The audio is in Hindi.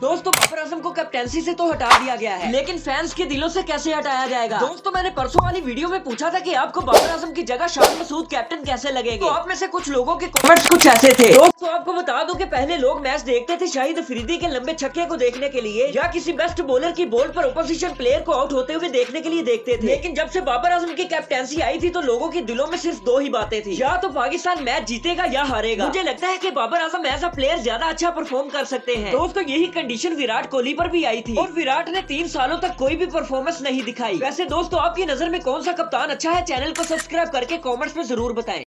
दोस्तों बाबर आजम को कैप्टेंसी से तो हटा दिया गया है, लेकिन फैंस के दिलों से कैसे हटाया जाएगा। दोस्तों मैंने परसों वाली वीडियो में पूछा था कि आपको बाबर आजम की जगह शान मसूद कैप्टन कैसे लगेंगे, तो आप में से कुछ लोगों के कमेंट्स कुछ ऐसे थे। दोस्तों आपको बता दूं कि पहले लोग मैच देखते थे शाहिद अफरीदी के लंबे छक्के को देखने के लिए या किसी बेस्ट बॉलर की बॉल पर अपोजिशन प्लेयर को आउट होते हुए देखने के लिए देखते थे, लेकिन जब से बाबर आजम की कैप्टेंसी आई थी तो लोगों के दिलों में सिर्फ दो ही बातें थी, या तो पाकिस्तान मैच जीतेगा या हारेगा। मुझे लगता है कि Babar Azam as a player ज्यादा अच्छा परफॉर्म कर सकते हैं। दोस्तों यही कंडीशन विराट कोहली पर भी आई थी और विराट ने 3 सालों तक कोई भी परफॉर्मेंस नहीं दिखाई। वैसे दोस्तों आपकी नजर में कौन सा कप्तान अच्छा है, चैनल को सब्सक्राइब करके कमेंट्स में जरूर बताएं।